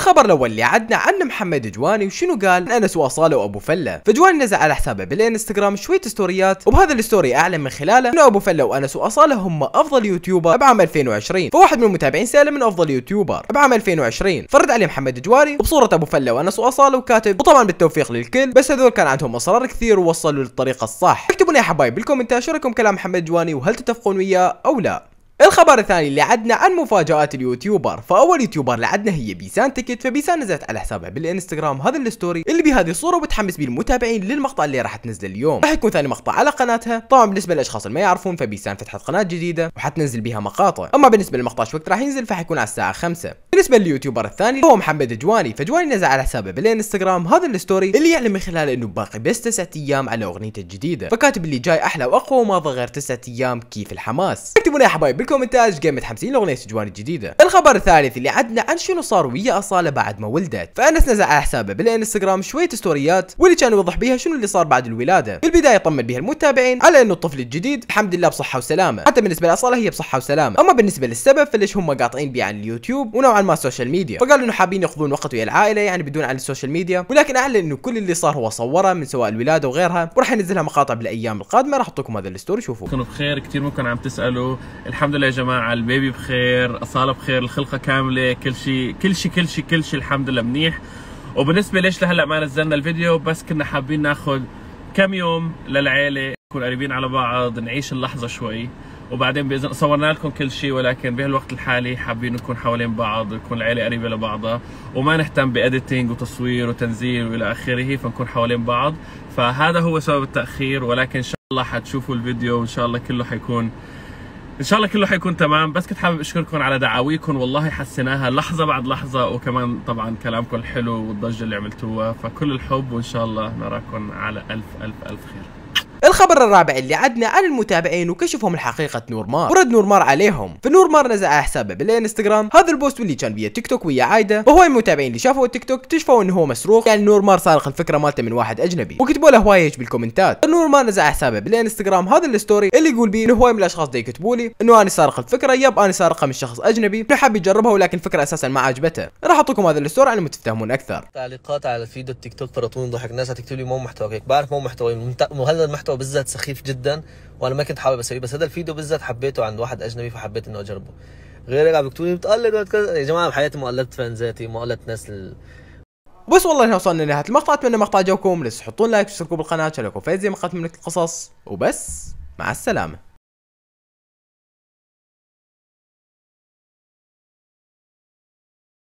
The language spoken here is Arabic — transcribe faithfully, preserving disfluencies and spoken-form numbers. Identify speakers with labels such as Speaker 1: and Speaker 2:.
Speaker 1: الخبر الاول اللي عدنا عن محمد جواني وشنو قال عن انس واصاله وابو فله. فجواني نزل على حسابه بالانستغرام شويه ستوريات، وبهذا الستوري اعلن من خلاله انه ابو فله وانس واصاله هم افضل يوتيوبر بعام ألفين وعشرين. فواحد من المتابعين ساله من افضل يوتيوبر بعام ألفين وعشرين، فرد عليه محمد جواني بصوره ابو فله وانس واصاله وكاتب وطبعا بالتوفيق للكل، بس هذول كان عندهم اصرار كثير ووصلوا للطريقه الصح. اكتبوا لي يا حبايب بالكومنتات شو رايكم كلام محمد جواني وهل تتفقون وياه او لا. الخبر الثاني اللي عدنا عن مفاجآت اليوتيوبر، فاول يوتيوبر اللي عدنا هي بيسان تكت. فبيسان نزلت على حسابها بالانستغرام هذا الستوري اللي بهذه الصوره وبتحمس بيه المتابعين للمقطع اللي راح تنزله اليوم. راح يكون ثاني مقطع على قناتها. طبعا بالنسبه للاشخاص اللي ما يعرفون فبيسان فتحت قناه جديده وحتنزل بيها مقاطع، اما بالنسبه للمقطع شو وقت راح ينزل فحيكون على الساعه خمسة. بالنسبه لليوتيوبر الثاني هو محمد جواني. فجواني نزل على حسابه بالانستغرام هذا الستوري اللي يعلن من خلاله انه باقي بس تسعة ايام على اغنيته الجديده، فكاتب اللي جاي احلى واقوى وما ضل غير تسعة ايام كيف الحماس. اكتبوا لي يا حبايب بالكومنتات قيمه متحمسين لاغنيه جواني الجديده. الخبر الثالث اللي عدنا عن شنو صار ويا اصاله بعد ما ولدت. فانس نزل على حسابه بالانستغرام شويه ستوريات واللي كان يوضح بيها شنو اللي صار بعد الولاده. بالبدايه طمن بها المتابعين على انه الطفل الجديد الحمد لله بصحه وسلامه، حتى بالنسبه لاصاله هي بصحه وسلامه. اما بالنسبه للسبب فليش هم قاطعين بيه عن اليوتيوب ونوعا ما السوشيال ميديا، فقالوا انه حابين ياخذون وقت ويا العائله يعني بدون عن السوشيال ميديا، ولكن اعلن انه كل اللي صار هو صوره من سواء الولاده وغيرها، وراح ينزلها مقاطع بالايام القادمه. راح احط لكم هذا الستوري شوفوا.
Speaker 2: كنوا بخير كثير. ممكن عم تسالوا، الحمد لله يا جماعه البيبي بخير، اصاله بخير، الخلقه كامله، كل شيء كل شيء كل شيء كل شيء الحمد لله منيح. وبالنسبه ليش لهلا ما نزلنا الفيديو، بس كنا حابين ناخذ كم يوم للعيله نكون قريبين على بعض، نعيش اللحظه شوي، وبعدين باذن صورنا لكم كل شيء، ولكن بهالوقت الحالي حابين نكون حوالين بعض، يكون العيله قريبه لبعضها، وما نهتم بإديتنج وتصوير وتنزيل والى اخره، فنكون حوالين بعض. فهذا هو سبب التاخير، ولكن ان شاء الله حتشوفوا الفيديو وان شاء الله كله حيكون ان شاء الله كله حيكون تمام. بس كنت حابب اشكركم على دعاويكم، والله حسيناها لحظه بعد لحظه، وكمان طبعا كلامكم الحلو والضجه اللي عملتوها، فكل الحب وان شاء الله نراكم على الف الف الف خير.
Speaker 1: الخبر الرابع اللي عدنا عن المتابعين وكشفهم الحقيقة نور مار، ورد نور مار عليهم. فنور مار نزل على حسابه بالانستغرام هذا البوست واللي كان بيه تيك توك ويا عايده، وهو المتابعين اللي شافوا التيك توك اكتشفوا انه هو مسروق، يعني نور مار سارق الفكرة مالته من واحد اجنبي، وكتبوا له هوايه بالكومنتات. نور مار نزل على حسابه بالانستغرام هذا الستوري اللي يقول بيه انه هو من الاشخاص اللي يكتبوا لي انه انا سارق الفكرة، يب انا سارقها من شخص اجنبي، انه حاب يجربها ولكن الفكرة اساسا ما عجبته. راح احط لكم هذا الستوري على تفهمون اكثر.
Speaker 3: تعليقات على فيديو التيك توك فرطوني ضحك، ناس هتكتب لي مو محتوى هيك، بعرف مو محتوى، وهذا المحتوى بالذات سخيف جدا وانا ما كنت حابب اسويه، بس هذا الفيديو بالذات حبيته عند واحد اجنبي فحبيت انه اجربه. غير هيك عم بيكتبوا لي بتقلد يا جماعه، بحياتي ما قلدت فانزاتي، ما قلدت ناس ال...
Speaker 1: بس والله هنا وصلنا لنهايه المقطع. اتمنى المقطع عجبكم، لا تنسوا تحطون لايك وتشتركوا بالقناه عشان لكم فايز زي مقاطع من القصص. وبس مع السلامه.